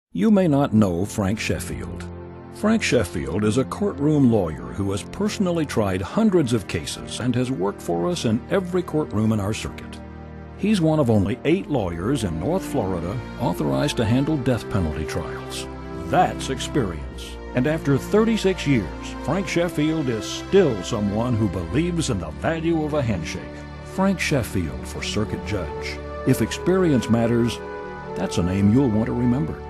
You may not know Frank Sheffield. Frank Sheffield is a courtroom lawyer who has personally tried hundreds of cases and has worked for us in every courtroom in our circuit. He's one of only 8 lawyers in North Florida authorized to handle death penalty trials. That's experience. And after 36 years, Frank Sheffield is still someone who believes in the value of a handshake. Frank Sheffield for circuit judge. If experience matters, that's a name you'll want to remember.